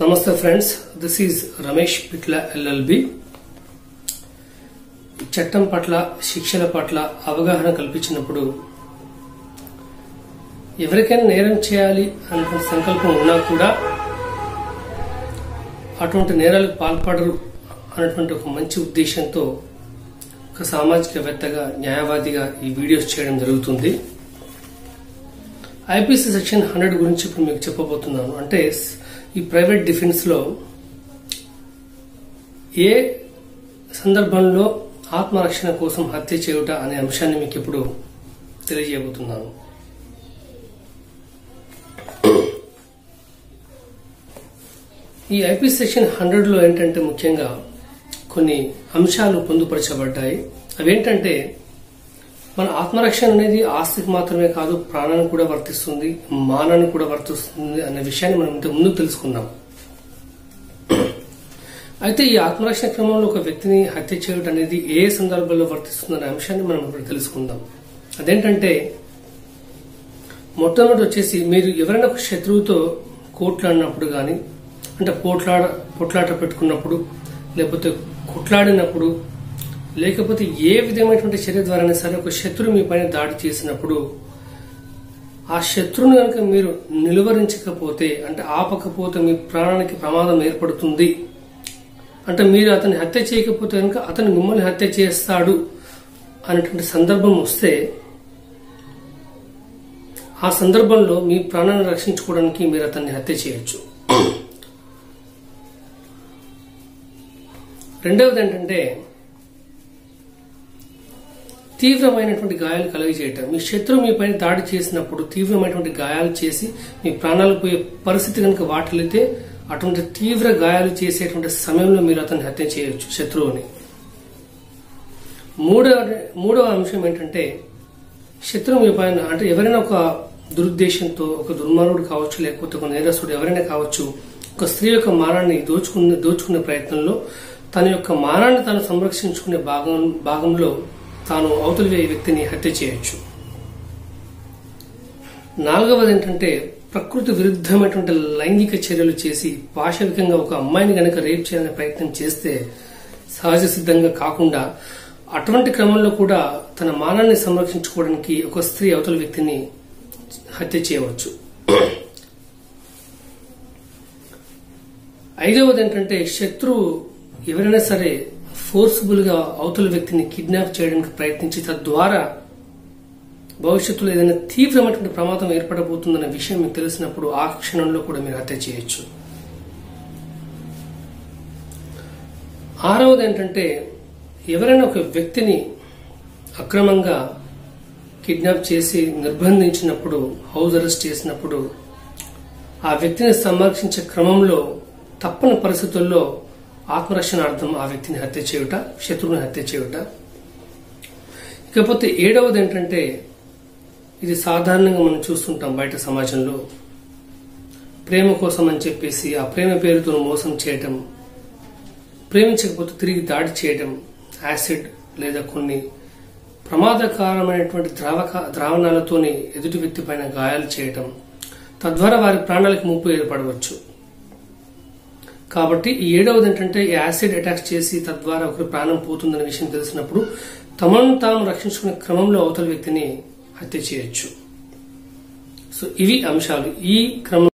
Namaste friends, this is Ramesh Pittla LLB. చట్టం పట్ల శిక్షల పట్ల అవగాహన కల్పించినప్పుడు ఎవరికైనా నేరం చేయాలి అనే సంకల్పం ఉన్నా కూడా అటువంటి నేరాలకు పాల్పడరు అనేటువంటి ఒక మంచి ఉద్దేశంతో ఒక సామాజికవేత్తగా న్యాయవాదిగా ఈ వీడియోస్ చేయడం జరుగుతుంది. ఐపీసీ సెక్షన్ 100 గురించి ఇప్పుడు మీకు చెప్పబోతున్నాను. అంటే ఈ ప్రైవేట్ డిఫెన్స్ లో ఏ సందర్భంలో ఆత్మరక్షణ కోసం హత్య చేయుట అనే అంశాన్ని మీకు ఇప్పుడు తెలియజేయబోతున్నాను. ఈ ఐపీసీ సెక్షన్ 100 లో ఏంటంటే ముఖ్యంగా కొన్ని అంశాలు పొందుపరచబడ్డాయి. అవేంటంటే మన ఆత్మరక్షణ అనేది ఆస్తికి మాత్రమే కాదు, ప్రాణానికి కూడా వర్తిస్తుంది, మానానికి కూడా వర్తిస్తుంది అనే విషయాన్ని మనం ఇంతకు ముందు తెలుసుకున్నాం. అయితే ఈ ఆత్మరక్షణ క్రమంలో ఒక వ్యక్తిని హత్య చేయడం అనేది ఏ సందర్భంలో వర్తిస్తుందనే అంశాన్ని మనం ఇప్పుడు తెలుసుకుందాం. అదేంటంటే మొట్టమొదటి వచ్చేసి మీరు ఎవరైనా ఒక శత్రువుతో కోట్లాడినప్పుడు గాని, అంటే పొట్లాట పెట్టుకున్నప్పుడు, లేకపోతే కొట్లాడినప్పుడు, లేకపోతే ఏ విధమైనటువంటి చర్య ద్వారానే సరే ఒక శత్రువు మీ పైన దాడి చేసినప్పుడు ఆ శత్రువుని కనుక మీరు నిలువరించకపోతే, అంటే ఆపకపోతే మీ ప్రాణానికి ప్రమాదం ఏర్పడుతుంది, అంటే మీరు అతన్ని హత్య చేయకపోతే కనుక అతను మిమ్మల్ని హత్య చేస్తాడు అనేటువంటి సందర్భం వస్తే ఆ సందర్భంలో మీ ప్రాణాన్ని రక్షించుకోవడానికి మీరు అతన్ని హత్య చేయొచ్చు. రెండవది ఏంటంటే తీవ్రమైనటువంటి గాయాలు కలుగజేయటం. మీ శత్రువు మీ పైన దాడి చేసినప్పుడు తీవ్రమైనటువంటి గాయాలు చేసి మీ ప్రాణాలు పోయే పరిస్థితి కనుక వాటిల్లితే అటువంటి తీవ్ర గాయాలు చేసేటువంటి సమయంలో మీరు అతన్ని హత్య చేయొచ్చు, శత్రువుని. మూడవ అంశం ఏంటంటే శత్రువు మీ పైన, అంటే ఎవరైనా ఒక దురుద్దేశంతో, ఒక దుర్మార్గుడు కావచ్చు, లేకపోతే ఒక నేరస్తుడు ఎవరైనా కావచ్చు, ఒక స్త్రీ యొక్క మానాన్ని దోచుకునే ప్రయత్నంలో తన యొక్క మానాన్ని తాను సంరక్షించుకునే భాగంలో తాను అవతలి వ్యక్తిని హత్య చేయొచ్చు. నాలుగవది ఏంటంటే ప్రకృతి విరుద్ధమైనటువంటి లైంగిక చర్యలు చేసి పాశవికంగా ఒక అమ్మాయిని గనక రేప్ చేయాలనే ప్రయత్నం చేస్తే సహజ సిద్ధంగా కాకుండా అటువంటి క్రమంలో కూడా తన మానాన్ని సంరక్షించుకోవడానికి ఒక స్త్రీ అవతల వ్యక్తిని హత్య చేయవచ్చు. ఐదవది ఏంటంటే శత్రువు ఎవరైనా సరే ఫోర్స్ఫుల్ గా అవతల వ్యక్తిని కిడ్నాప్ చేయడానికి ప్రయత్నించి తద్వారా భవిష్యత్తులో ఏదైనా తీవ్రమైనటువంటి ప్రమాదం ఏర్పడబోతుందన్న విషయం మీకు తెలిసినప్పుడు ఆ క్షణంలో కూడా మీరు హత్య చేయొచ్చు. ఆరవది ఏంటంటే ఎవరైనా ఒక వ్యక్తిని అక్రమంగా కిడ్నాప్ చేసి నిర్బంధించినప్పుడు, హౌస్ అరెస్ట్ చేసినప్పుడు ఆ వ్యక్తిని సంరక్షించే క్రమంలో తప్పని పరిస్థితుల్లో ఆత్మరక్షణార్థం ఆ వ్యక్తిని హత్య చేయుట, శత్రువుని హత్య చేయుట. ఇకపోతే ఏడవది ఏంటంటే ఇది సాధారణంగా మనం చూస్తుంటాం బయట సమాజంలో, ప్రేమ కోసం అని చెప్పేసి ఆ ప్రేమ పేరుతో మోసం చేయటం, ప్రేమించకపోతే తిరిగి దాడి చేయటం, యాసిడ్ లేదా కొన్ని ప్రమాదకరమైనటువంటి ద్రావణాలతోని ఎదుటి వ్యక్తి పైన గాయాలు చేయటం, తద్వారా వారి ప్రాణాలకు ముప్పు ఏర్పడవచ్చు. కాబట్టి ఈ ఏడవది ఏంటంటే యాసిడ్ అటాక్ చేసి తద్వారా ఒకరి ప్రాణం పోతుందనే విషయం తెలిసినప్పుడు తమను తాము రక్షించుకునే క్రమంలో అవతల వ్యక్తిని హత్య చేయొచ్చు. సో ఇవి అంశాలు. ఈ క్రమం